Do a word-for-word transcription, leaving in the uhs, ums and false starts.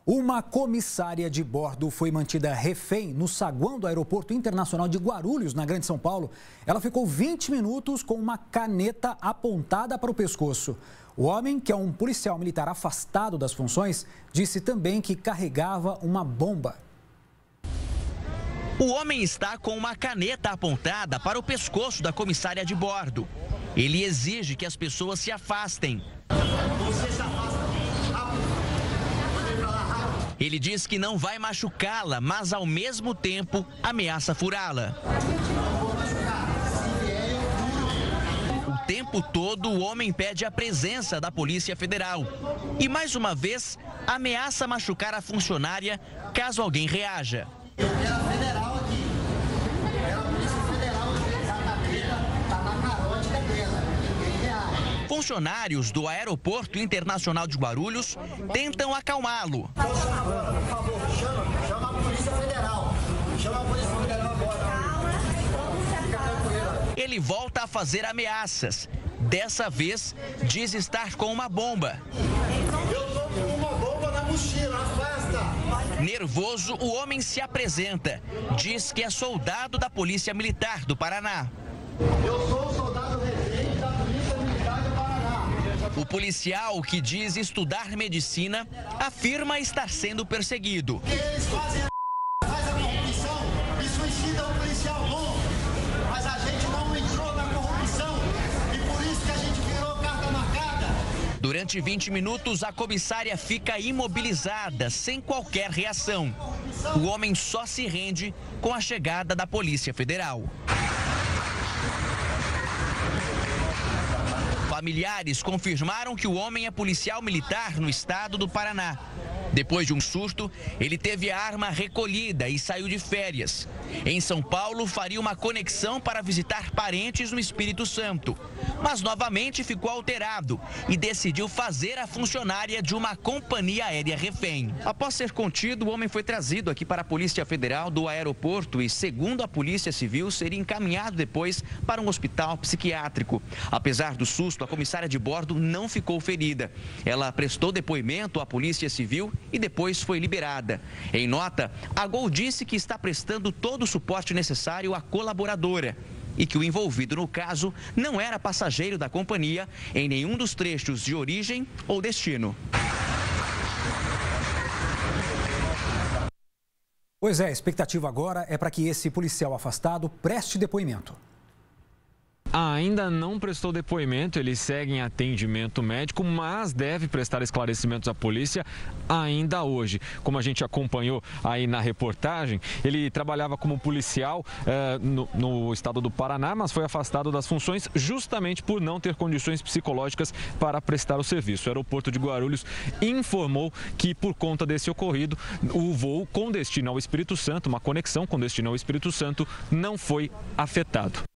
Uma comissária de bordo foi mantida refém no saguão do Aeroporto Internacional de Guarulhos, na Grande São Paulo. Ela ficou vinte minutos com uma caneta apontada para o pescoço. O homem, que é um policial militar afastado das funções, disse também que carregava uma bomba. O homem está com uma caneta apontada para o pescoço da comissária de bordo. Ele exige que as pessoas se afastem. Ele diz que não vai machucá-la, mas ao mesmo tempo ameaça furá-la. O tempo todo o homem pede a presença da Polícia Federal. E mais uma vez ameaça machucar a funcionária caso alguém reaja. Funcionários do Aeroporto Internacional de Guarulhos tentam acalmá-lo. Por favor, chama, chama a Polícia Federal. Chama a Polícia Federal agora. Fica tranquila. Ele volta a fazer ameaças. Dessa vez, diz estar com uma bomba. Eu tô com uma bomba na mochila, afasta. Nervoso, o homem se apresenta. Diz que é soldado da Polícia Militar do Paraná. Eu sou o soldado refém da Polícia Militar do Paraná. O policial, que diz estudar medicina, afirma estar sendo perseguido. O que eles fazem a faz a corrupção e suicida um policial bom. Mas a gente não entrou na corrupção e por isso que a gente virou carta marcada. Durante vinte minutos, a comissária fica imobilizada, sem qualquer reação. O homem só se rende com a chegada da Polícia Federal. Familiares confirmaram que o homem é policial militar no estado do Paraná. Depois de um susto, ele teve a arma recolhida e saiu de férias. Em São Paulo, faria uma conexão para visitar parentes no Espírito Santo. Mas novamente ficou alterado e decidiu fazer a funcionária de uma companhia aérea refém. Após ser contido, o homem foi trazido aqui para a Polícia Federal do aeroporto e, segundo a Polícia Civil, seria encaminhado depois para um hospital psiquiátrico. Apesar do susto, a comissária de bordo não ficou ferida. Ela prestou depoimento à Polícia Civil e depois foi liberada. Em nota, a Gol disse que está prestando todo o suporte necessário à colaboradora e que o envolvido no caso não era passageiro da companhia em nenhum dos trechos de origem ou destino. Pois é, a expectativa agora é para que esse policial afastado preste depoimento. Ainda não prestou depoimento, ele segue em atendimento médico, mas deve prestar esclarecimentos à polícia ainda hoje. Como a gente acompanhou aí na reportagem, ele trabalhava como policial eh, no, no estado do Paraná, mas foi afastado das funções justamente por não ter condições psicológicas para prestar o serviço. O aeroporto de Guarulhos informou que, por conta desse ocorrido, o voo com destino ao Espírito Santo, uma conexão com destino ao Espírito Santo, não foi afetado.